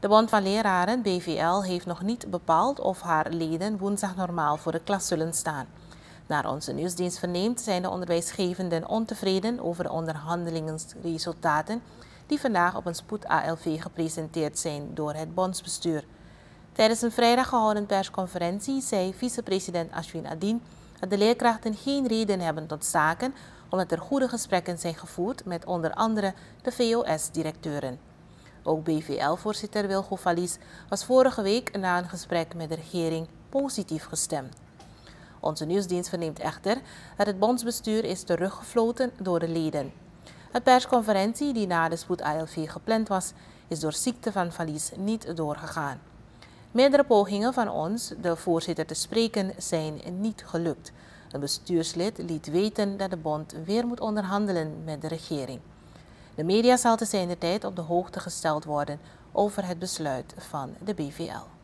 De Bond van Leraren, BVL, heeft nog niet bepaald of haar leden woensdag normaal voor de klas zullen staan. Naar onze nieuwsdienst verneemt zijn de onderwijsgevenden ontevreden over de onderhandelingsresultaten die vandaag op een spoed-ALV gepresenteerd zijn door het bondsbestuur. Tijdens een vrijdag gehouden persconferentie zei vicepresident Ashwin Adin dat de leerkrachten geen reden hebben tot staken omdat er goede gesprekken zijn gevoerd met onder andere de VOS-directeuren. Ook BVL-voorzitter Wilgo Valies was vorige week na een gesprek met de regering positief gestemd. Onze nieuwsdienst verneemt echter dat het bondsbestuur is teruggefloten door de leden. De persconferentie die na de spoed-ALV gepland was, is door ziekte van Valies niet doorgegaan. Meerdere pogingen van ons de voorzitter te spreken zijn niet gelukt. Een bestuurslid liet weten dat de bond weer moet onderhandelen met de regering. De media zal te zijner tijd op de hoogte gesteld worden over het besluit van de BVL.